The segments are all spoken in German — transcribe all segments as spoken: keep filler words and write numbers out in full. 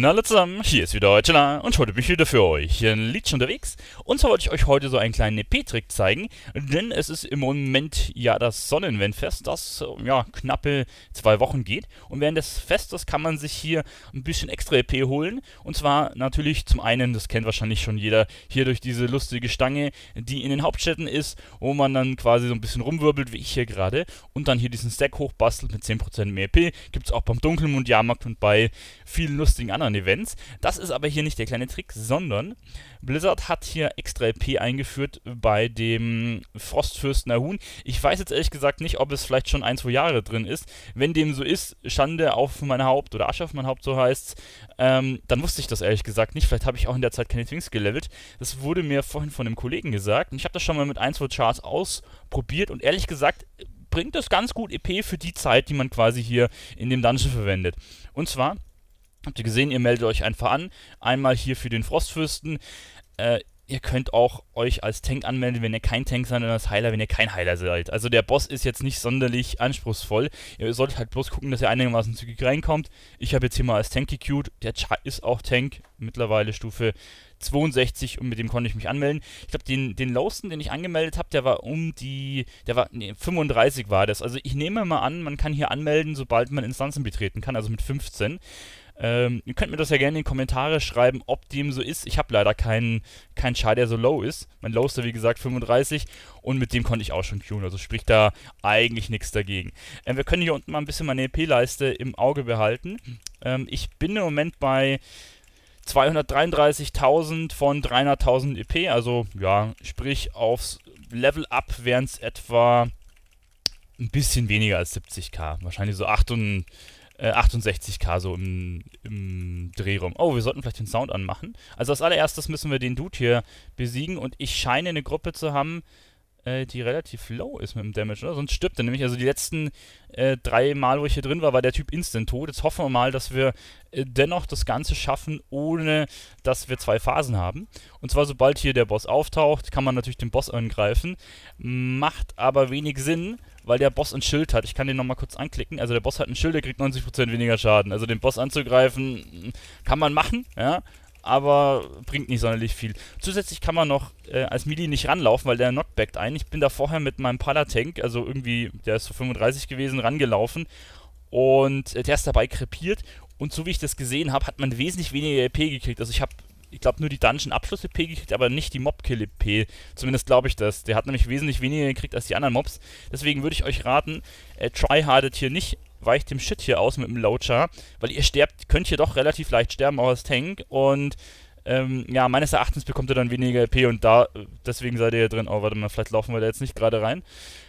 Na alle zusammen, hier ist wieder Deutschela und heute bin ich wieder für euch ein Liedchen unterwegs. Und zwar wollte ich euch heute so einen kleinen E P-Trick zeigen, denn es ist im Moment ja das Sonnenwendfest, das ja knappe zwei Wochen geht. Und während des Festes kann man sich hier ein bisschen extra E P holen. Und zwar natürlich zum einen, das kennt wahrscheinlich schon jeder, hier durch diese lustige Stange, die in den Hauptstädten ist, wo man dann quasi so ein bisschen rumwirbelt, wie ich hier gerade. Und dann hier diesen Stack hochbastelt mit zehn Prozent mehr E P. Gibt es auch beim Dunkelmond-Jahrmarkt und bei vielen lustigen anderen Events. Das ist aber hier nicht der kleine Trick, sondern Blizzard hat hier extra E P eingeführt bei dem Frostfürsten Ahun. Ich weiß jetzt ehrlich gesagt nicht, ob es vielleicht schon ein, zwei Jahre drin ist. Wenn dem so ist, Schande auf mein Haupt oder Asche auf mein Haupt, so heißt's, ähm, dann wusste ich das ehrlich gesagt nicht. Vielleicht habe ich auch in der Zeit keine Twinks gelevelt. Das wurde mir vorhin von einem Kollegen gesagt und ich habe das schon mal mit ein, zwei Charts ausprobiert und ehrlich gesagt bringt das ganz gut E P für die Zeit, die man quasi hier in dem Dungeon verwendet. Und zwar habt ihr gesehen, ihr meldet euch einfach an. Einmal hier für den Frostfürsten. Äh, ihr könnt auch euch als Tank anmelden, wenn ihr kein Tank seid, und als Heiler, wenn ihr kein Heiler seid. Also der Boss ist jetzt nicht sonderlich anspruchsvoll. Ihr solltet halt bloß gucken, dass ihr einigermaßen zügig reinkommt. Ich habe jetzt hier mal als Tank gequeued. Der Char ist auch Tank. Mittlerweile Stufe zweiundsechzig und mit dem konnte ich mich anmelden. Ich glaube, den, den lowsten, den ich angemeldet habe, der war um die, der war, nee, fünfunddreißig war das. Also ich nehme mal an, man kann hier anmelden, sobald man Instanzen betreten kann, also mit fünfzehn. Ähm, ihr könnt mir das ja gerne in die Kommentare schreiben, ob dem so ist. Ich habe leider keinen kein Char, der so low ist. Mein lowster, wie gesagt, fünfunddreißig und mit dem konnte ich auch schon queuen, also spricht da eigentlich nichts dagegen. Ähm, wir können hier unten mal ein bisschen meine E P-Leiste im Auge behalten. Ähm, ich bin im Moment bei zweihundertdreiunddreißigtausend von dreihunderttausend E P, also ja, sprich aufs Level Up wären es etwa ein bisschen weniger als siebzigtausend, wahrscheinlich so achtundsechzigtausend so im, im Dreh rum. Oh, wir sollten vielleicht den Sound anmachen. Also als allererstes müssen wir den Dude hier besiegen und ich scheine eine Gruppe zu haben, äh, die relativ low ist mit dem Damage, oder? Sonst stirbt er nämlich. Also die letzten äh, drei Mal, wo ich hier drin war, war der Typ instant tot. Jetzt hoffen wir mal, dass wir äh, dennoch das Ganze schaffen, ohne dass wir zwei Phasen haben. Und zwar, sobald hier der Boss auftaucht, kann man natürlich den Boss angreifen. Macht aber wenig Sinn, weil der Boss ein Schild hat. Ich kann den nochmal kurz anklicken. Also der Boss hat ein Schild, der kriegt neunzig Prozent weniger Schaden. Also den Boss anzugreifen kann man machen, ja, aber bringt nicht sonderlich viel. Zusätzlich kann man noch äh, als Melee nicht ranlaufen, weil der knockbackt ein. Ich bin da vorher mit meinem Pala-Tank, also irgendwie, der ist so fünfunddreißig gewesen, rangelaufen und äh, der ist dabei krepiert. Und so wie ich das gesehen habe, hat man wesentlich weniger E P gekriegt. Also ich habe, ich glaube, nur die Dungeon-Abschluss-E P gekriegt, aber nicht die Mob-Kill-E P. Zumindest glaube ich das. Der hat nämlich wesentlich weniger gekriegt als die anderen Mobs. Deswegen würde ich euch raten, äh, tryhardet hier nicht, weicht dem Shit hier aus mit dem Low-Char, weil ihr sterbt, könnt hier doch relativ leicht sterben, auch als Tank. Und ähm, ja, meines Erachtens bekommt ihr dann weniger E P und da, deswegen seid ihr hier drin. Oh, warte mal, vielleicht laufen wir da jetzt nicht gerade rein.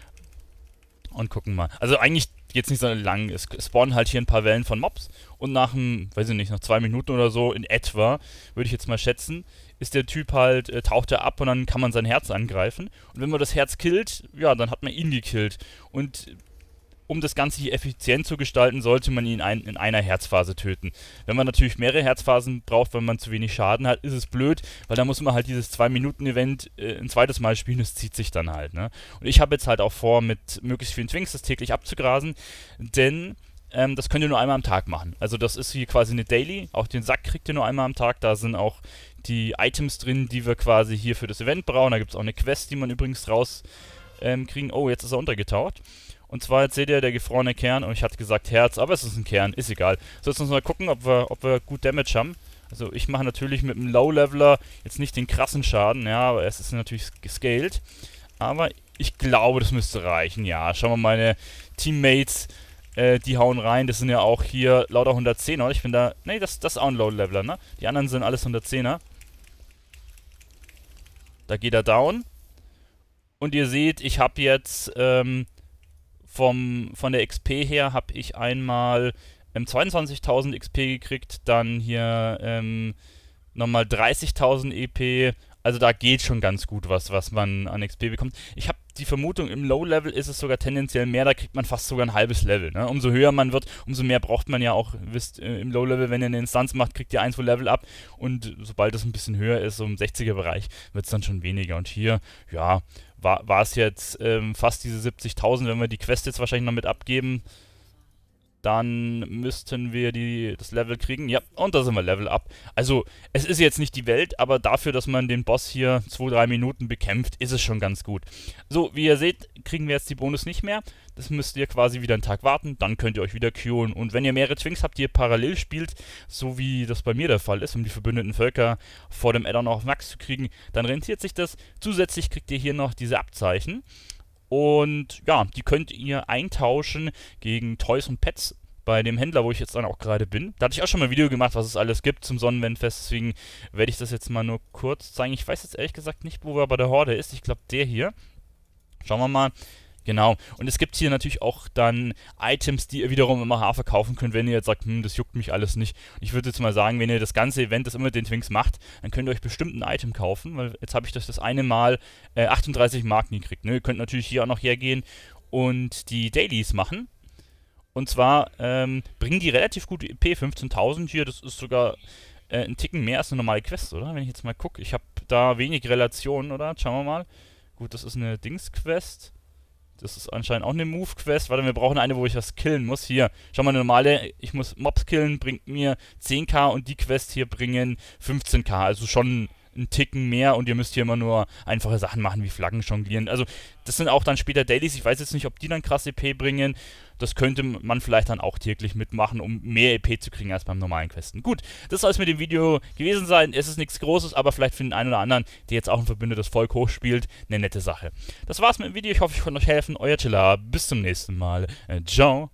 Und gucken mal. Also eigentlich geht es nicht so lang. Es spawnen halt hier ein paar Wellen von Mobs und nach einem, weiß ich nicht, nach zwei Minuten oder so in etwa, würde ich jetzt mal schätzen, ist der Typ halt, äh, taucht er ab und dann kann man sein Herz angreifen. Und wenn man das Herz killt, ja, dann hat man ihn gekillt. Und um das Ganze hier effizient zu gestalten, sollte man ihn ein, in einer Herzphase töten. Wenn man natürlich mehrere Herzphasen braucht, weil man zu wenig Schaden hat, ist es blöd, weil da muss man halt dieses zwei Minuten Event äh, ein zweites Mal spielen, das zieht sich dann halt, ne? Und ich habe jetzt halt auch vor, mit möglichst vielen Twinks das täglich abzugrasen, denn ähm, das könnt ihr nur einmal am Tag machen. Also das ist hier quasi eine Daily, auch den Sack kriegt ihr nur einmal am Tag, da sind auch die Items drin, die wir quasi hier für das Event brauchen. Da gibt es auch eine Quest, die man übrigens raus ähm, kriegen. Oh, jetzt ist er untergetaucht. Und zwar, jetzt seht ihr, der gefrorene Kern, und ich hatte gesagt Herz, aber es ist ein Kern, ist egal. So, jetzt müssen wir mal gucken, ob wir, ob wir gut Damage haben. Also ich mache natürlich mit einem Low-Leveler jetzt nicht den krassen Schaden, ja, aber es ist natürlich gescaled. Aber ich glaube, das müsste reichen, ja. Schauen wir mal, meine Teammates, äh, die hauen rein, das sind ja auch hier lauter hundertzehner, ich bin da, nee, das, das ist auch ein Low-Leveler, ne? Die anderen sind alles hundertzehner. Da geht er down. Und ihr seht, ich habe jetzt, ähm, Vom, von der X P her habe ich einmal ähm, zweiundzwanzigtausend X P gekriegt, dann hier ähm, nochmal dreißigtausend E P. Also da geht schon ganz gut was, was man an X P bekommt. Ich habe die Vermutung, im Low-Level ist es sogar tendenziell mehr, da kriegt man fast sogar ein halbes Level. Ne? Umso höher man wird, umso mehr braucht man ja auch, wisst, äh, im Low-Level, wenn ihr eine Instanz macht, kriegt ihr ein, zwei Level ab. Und sobald es ein bisschen höher ist, so im sechziger-Bereich, wird es dann schon weniger. Und hier, ja, war es jetzt ähm, fast diese siebzigtausend, wenn wir die Quest jetzt wahrscheinlich noch mit abgeben. dann müssten wir die, das Level kriegen. Ja, und da sind wir Level up. Also, es ist jetzt nicht die Welt, aber dafür, dass man den Boss hier zwei, drei Minuten bekämpft, ist es schon ganz gut. So, wie ihr seht, kriegen wir jetzt die Bonus nicht mehr. Das müsst ihr quasi wieder einen Tag warten, dann könnt ihr euch wieder queuen. Und wenn ihr mehrere Twinks habt, die ihr parallel spielt, so wie das bei mir der Fall ist, um die verbündeten Völker vor dem Addon auf Max zu kriegen, dann rentiert sich das. Zusätzlich kriegt ihr hier noch diese Abzeichen. Und ja, die könnt ihr eintauschen gegen Toys und Pets bei dem Händler, wo ich jetzt dann auch gerade bin. Da hatte ich auch schon mal ein Video gemacht, was es alles gibt zum Sonnenwendfest, deswegen werde ich das jetzt mal nur kurz zeigen. Ich weiß jetzt ehrlich gesagt nicht, wo er bei der Horde ist. Ich glaube, der hier. Schauen wir mal. Genau, und es gibt hier natürlich auch dann Items, die ihr wiederum im A H verkaufen könnt, wenn ihr jetzt sagt, hm, das juckt mich alles nicht. Ich würde jetzt mal sagen, wenn ihr das ganze Event, das immer mit den Twinks macht, dann könnt ihr euch bestimmt ein Item kaufen, weil jetzt habe ich das das eine Mal äh, achtunddreißig Marken gekriegt. Ne? Ihr könnt natürlich hier auch noch hergehen und die Dailies machen. Und zwar ähm, bringen die relativ gute E P, fünfzehntausend hier, das ist sogar äh, ein Ticken mehr als eine normale Quest, oder? Wenn ich jetzt mal gucke, ich habe da wenig Relationen, oder? Schauen wir mal. Gut, das ist eine Dings-Quest. Das ist anscheinend auch eine Move-Quest. Warte, wir brauchen eine, wo ich was killen muss. Hier, schau mal, eine normale, ich muss Mobs killen, bringt mir zehn K und die Quest hier bringen fünfzehn K. Also schon einen Ticken mehr und ihr müsst hier immer nur einfache Sachen machen, wie Flaggen jonglieren. Also das sind auch dann später Dailies. Ich weiß jetzt nicht, ob die dann krass E P bringen. Das könnte man vielleicht dann auch täglich mitmachen, um mehr E P zu kriegen als beim normalen Questen. Gut, das soll es mit dem Video gewesen sein. Es ist nichts Großes, aber vielleicht für den einen oder anderen, der jetzt auch ein verbündetes Volk hochspielt, eine nette Sache. Das war's mit dem Video. Ich hoffe, ich konnte euch helfen. Euer Chilla. Bis zum nächsten Mal. Ciao.